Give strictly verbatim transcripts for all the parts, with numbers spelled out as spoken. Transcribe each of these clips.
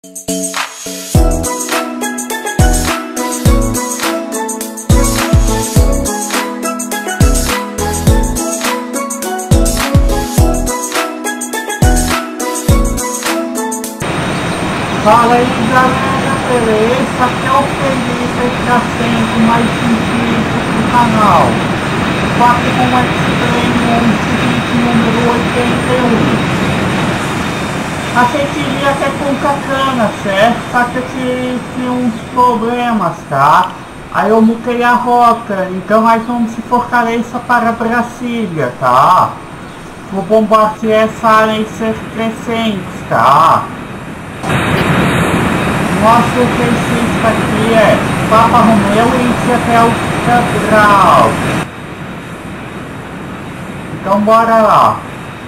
Fala aí galera, beleza? Aqui é o Felipe, trazendo mais um vídeo pro canal. Fato com o X-Plane um número oitenta e um. A gente iria até Punta Cana, certo? Só que eu tive uns problemas, tá? Aí eu mudei a rota, então nós vamos de Fortaleza para Brasília, tá? Vou bombardear essa área em C trezentos, tá? Nosso registro aqui é Papa Romeu e Hotel Central. Então bora lá.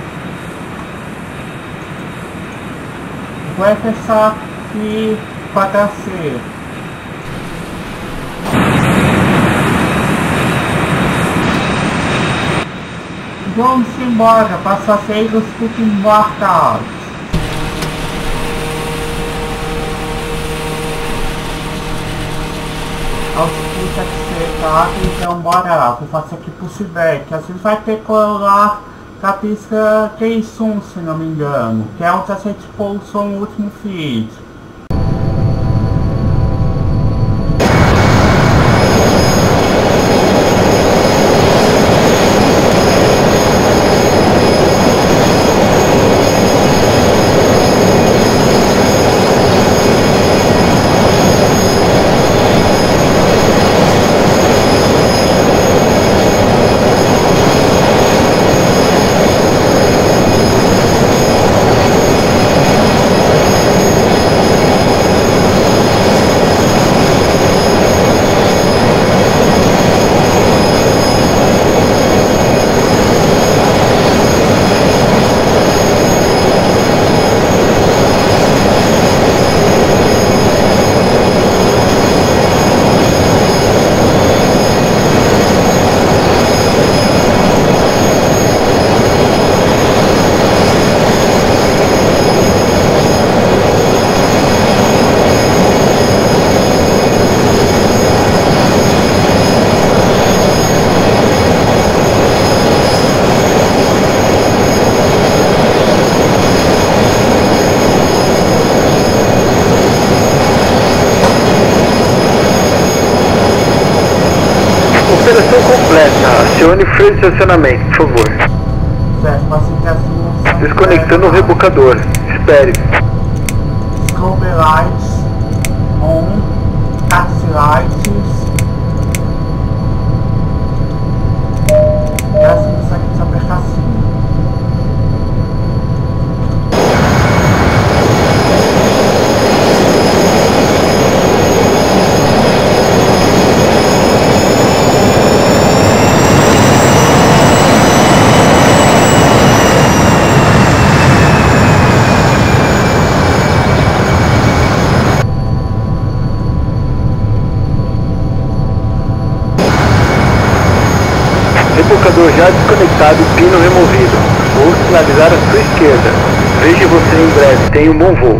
Vou fechar aqui para ser. Vamos embora, passageiros fiquem embarcados. Aos puxa que ser, tá? Então bora lá, vou fazer aqui pro Cibec. Às vezes vai ter colar da pista Keisum, se não me engano, que é onde a gente pousou no último vídeo. Operação completa. Acione o freio de estacionamento, por favor. Certo, desconectando o rebocador. Espere. Strobe lights on, taxi lights. Parece que isso aqui precisa apertar assim. Rebocador já desconectado e pino removido. Vou sinalizar à sua esquerda. Vejo você em breve. Tenha um bom voo.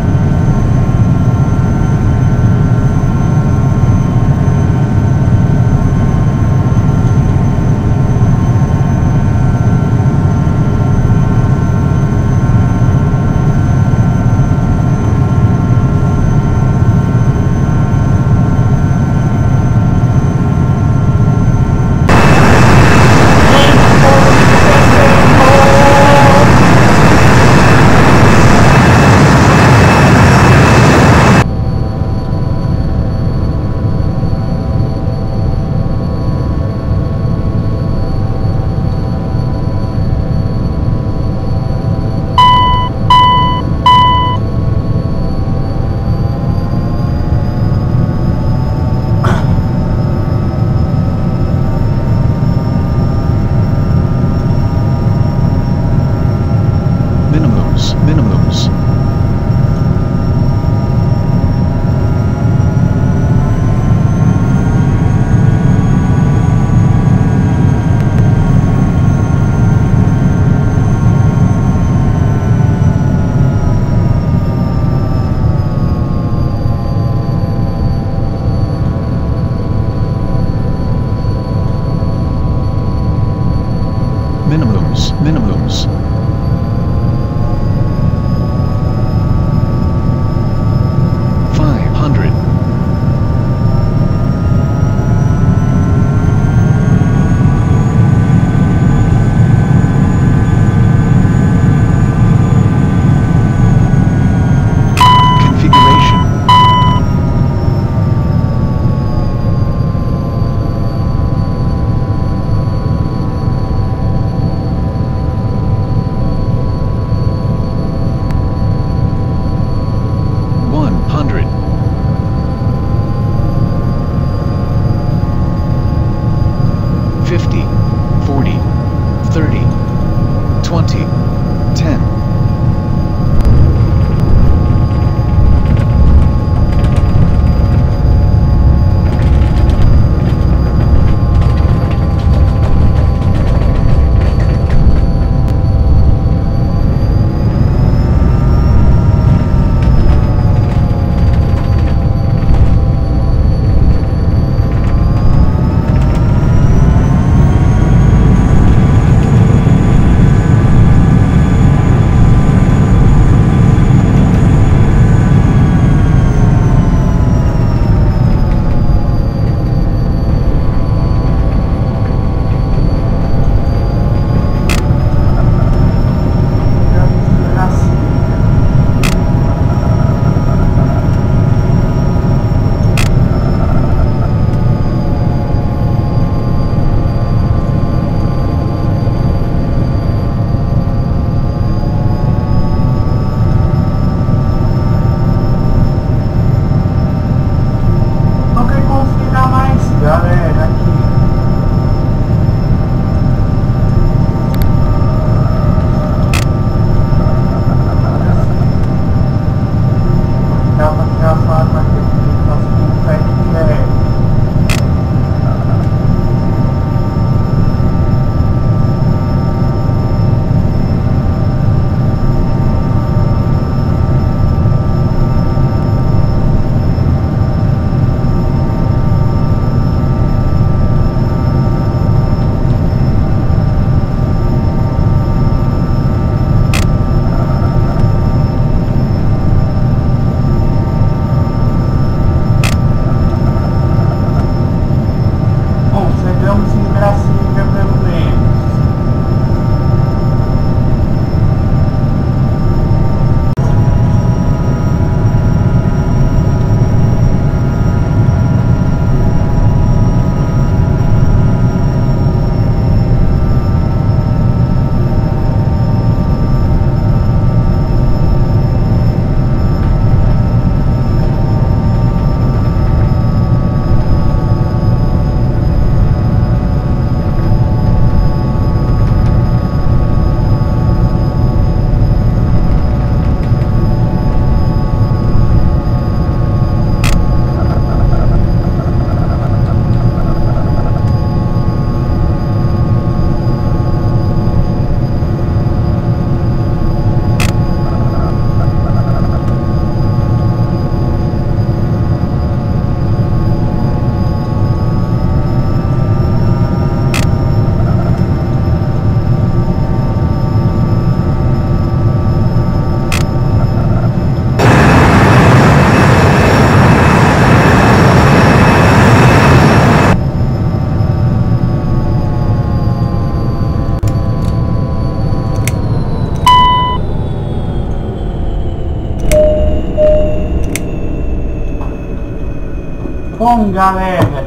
Bom, galera,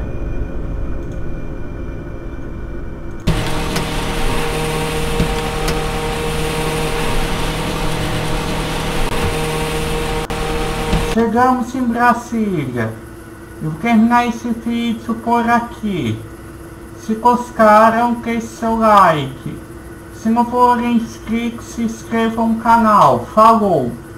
chegamos em Brasília. Eu vou terminar esse vídeo por aqui. Se gostaram, deixe seu like. Se não forem inscritos, se inscrevam no canal. Falou!